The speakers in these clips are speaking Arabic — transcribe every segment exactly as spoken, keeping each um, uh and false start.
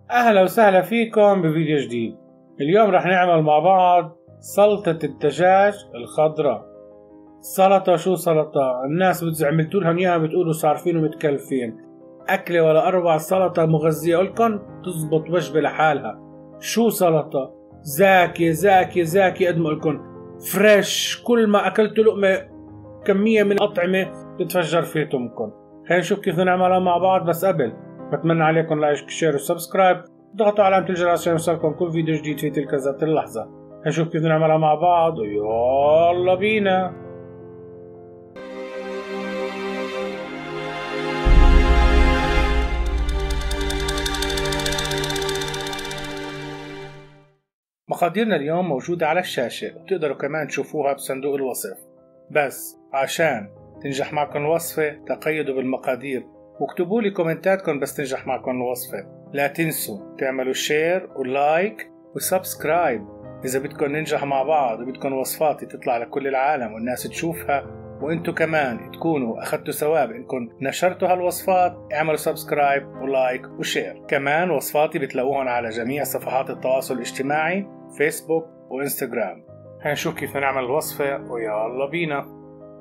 أهلا وسهلا فيكم بفيديو جديد. اليوم رح نعمل مع بعض سلطة الدجاج الخضراء. سلطة شو سلطة؟ الناس بتعملتوا لهم إياها بتقولوا صارفين ومتكلفين. أكلة ولا أروع، سلطة مغذية لكم تزبط وجبة لحالها. شو سلطة؟ زاكية زاكية زاكية قد ما لكم فريش، كل ما أكلتوا لقمة كمية من الأطعمة تتفجر في تمكم. خلينا نشوف كيف نعملها مع بعض، بس قبل بتمنى عليكم لايك شير وسبسكرايب، ضغطوا على علامة الجرس عشان يوصلكم كل فيديو جديد في تلك ذات اللحظة. هنشوف كيف نعملها مع بعض ويلا بينا. مقاديرنا اليوم موجودة على الشاشة، وبتقدروا كمان تشوفوها بصندوق الوصف. بس عشان تنجح معكم الوصفة تقيدوا بالمقادير واكتبوا لي كومنتاتكم بس تنجح معكم الوصفة. لا تنسوا تعملوا شير ولايك وسبسكرايب إذا بدكم ننجح مع بعض وبدكم وصفاتي تطلع لكل العالم والناس تشوفها، وانتو كمان تكونوا أخذتوا ثواب إنكم نشرتوا هالوصفات. اعملوا سبسكرايب ولايك وشير. كمان وصفاتي بتلاقوهم على جميع صفحات التواصل الاجتماعي فيسبوك وإنستغرام. هنشوف كيف نعمل الوصفة ويلا بينا.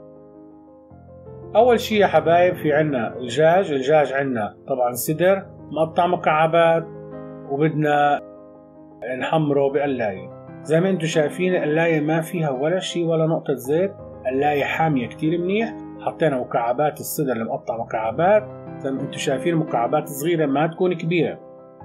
أول شي يا حبايب في عنا الدجاج. الدجاج عنا طبعا صدر مقطع مكعبات وبدنا نحمره بقلاية. زي ما انتم شايفين القلاية ما فيها ولا شي ولا نقطة زيت، قلاية حامية كتير منيح. حطينا مكعبات الصدر المقطع مكعبات زي ما انتم شايفين، مكعبات صغيرة ما تكون كبيرة،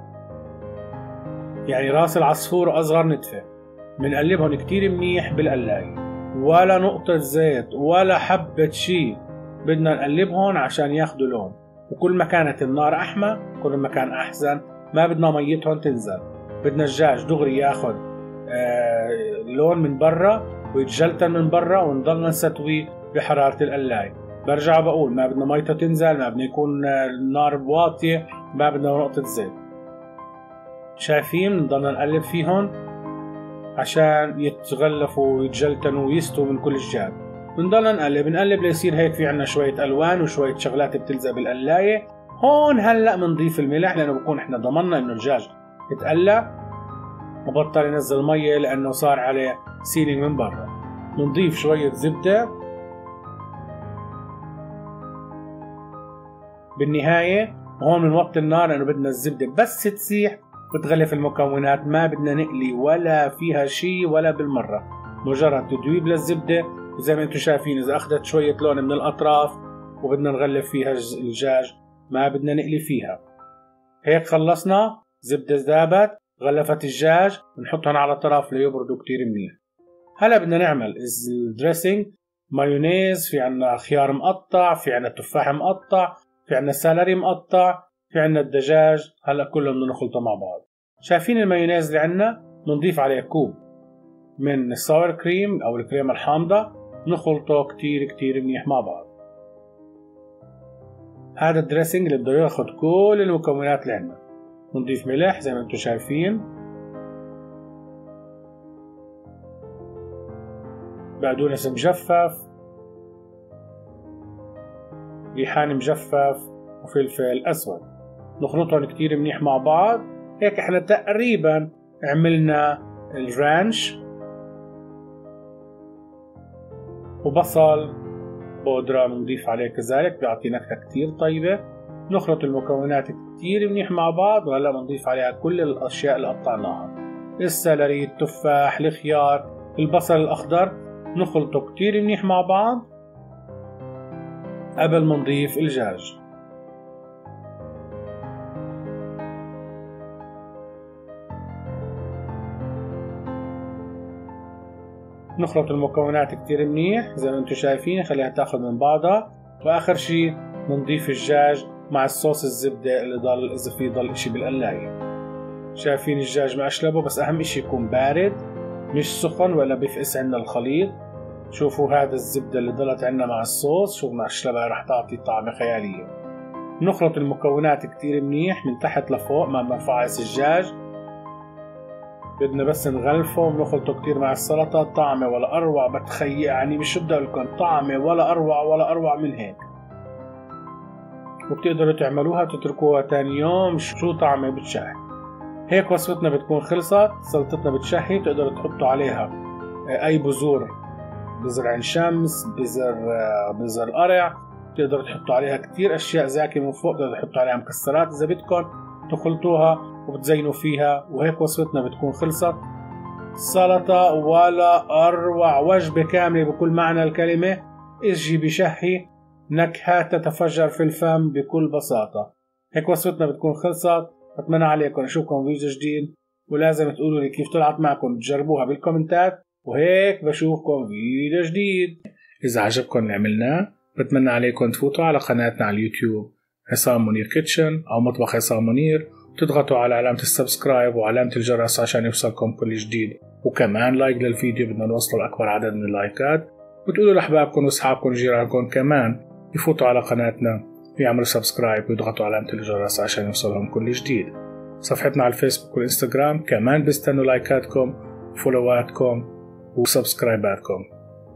يعني راس العصفور أصغر نتفة. بنقلبهم كتير منيح بالقلاية، ولا نقطة زيت ولا حبة شي. بدنا نقلبهم عشان ياخدوا لون، وكل ما كانت النار أحمى كل ما كان أحسن. ما بدنا ميتهم تنزل، بدنا الدجاج دغري ياخد آه لون من برا ويتجلتن من برا، ونضلنا نستويه بحرارة القلاية. برجع بقول ما بدنا ميته تنزل، ما بدنا يكون النار واطية، ما بدنا نقطة زيت. شايفين نضلنا نقلب فيهم عشان يتغلفوا ويتجلتنوا ويستوا من كل الجهات. بنضلنا نقلب نقلب ليصير هيك في عنا شوية ألوان وشوية شغلات بتلزق بالقلاية. هون هلأ بنضيف الملح لأنه بكون احنا ضمننا إنه الدجاج اتقلى وبطل ينزل مية لأنه صار عليه سيلينج من برا. بنضيف شوية زبدة بالنهاية. وهون بنوطي النار لأنه بدنا الزبدة بس تسيح بتغلف المكونات، ما بدنا نقلي ولا فيها شي ولا بالمرة، مجرد تدويب للزبدة. وزي ما انتم شايفين إذا أخذت شوية لون من الأطراف وبدنا نغلف فيها الدجاج، ما بدنا نقلي فيها. هيك خلصنا، زبدة ذابت غلفت الدجاج، بنحطهم على طرف ليبردوا كتير منيح. هلا بدنا نعمل الدريسنج. مايونيز، في عنا خيار مقطع، في عنا تفاح مقطع، في عنا سالري مقطع، في عنا الدجاج. هلا كلهم بدنا نخلطه مع بعض. شايفين المايونيز اللي عنا؟ بنضيف عليه كوب من الساور كريم او الكريمة الحامضة، نخلطه كتير كتير منيح مع بعض. هذا الدريسنج اللي بده ياخد كل المكونات اللي عنا. بنضيف ملح زي ما انتم شايفين، بقدونس مجفف، ريحان مجفف، وفلفل اسود. نخلطهم كتير منيح مع بعض. هيك احنا تقريبا عملنا الرانش. وبصل بودرة بنضيف عليه كذلك، بيعطي نكهة كتير طيبة. نخلط المكونات كتير منيح مع بعض، وهلا بنضيف عليها كل الاشياء اللي قطعناها: السلري، التفاح، الخيار، البصل الاخضر. نخلطه كتير منيح مع بعض قبل ما نضيف الدجاج. نخلط المكونات كتير منيح زي ما انتم شايفين، خليها تاخد من بعضها. واخر شي بنضيف الدجاج مع الصوص الزبدة اللي ضل اذا في ضل اشي بالقلاية. شايفين الدجاج مقشلبه، بس اهم اشي يكون بارد مش سخن ولا بيفقس عنا الخليط. شوفوا هذا الزبدة اللي ضلت عنا مع الصوص، شو مقشلبها رح تعطي طعمة خيالية. نخلط المكونات كتير منيح من تحت لفوق ما بنفعص الدجاج، بدنا بس نغلفه ونخلطه كتير مع السلطة. طعمة ولا أروع، بتخيل يعني مش بدي أقول لكم طعمة ولا أروع ولا أروع من هيك. وبتقدروا تعملوها تتركوها تاني يوم، شو طعمة بتشاهي. هيك وصفتنا بتكون خلصت. سلطتنا بتشهي، بتقدروا تحطوا عليها اي بذور، بذر عين شمس، بذر بذر قرع، بتقدروا تحطوا عليها كتير اشياء زاكية من فوق، بتقدروا تحطوا عليها مكسرات اذا بدكم، تخلطوها وبتزينوا فيها. وهيك وصفتنا بتكون خلصت. سلطة ولا أروع، وجبة كاملة بكل معنى الكلمة، إجي بشهي، نكهة تتفجر في الفم بكل بساطة. هيك وصفتنا بتكون خلصت. أتمنى عليكم أشوفكم فيديو جديد، ولازم تقولوا لي كيف طلعت معكم، تجربوها بالكومنتات، وهيك بشوفكم فيديو جديد. إذا عجبكم اللي عملناه بتمنى عليكم تفوتوا على قناتنا على اليوتيوب عصام منير كيتشن أو مطبخ عصام منير، تضغطوا على علامة السبسكرايب وعلامة الجرس عشان يوصلكم كل جديد، وكمان لايك للفيديو، بدنا نوصل لأكبر عدد من اللايكات. وتقولوا لأحبابكم وأصحابكم وجيرانكم كمان يفوتوا على قناتنا ويعملوا سبسكرايب ويضغطوا علامة الجرس عشان يوصلهم كل جديد. صفحتنا على الفيسبوك والإنستغرام كمان بيستنوا لايكاتكم وفولواتكم وسبسكرايباتكم.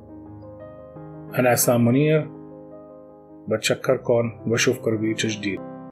أنا عصام منير، بتشكركم وبشوفكم بفيديو جديد.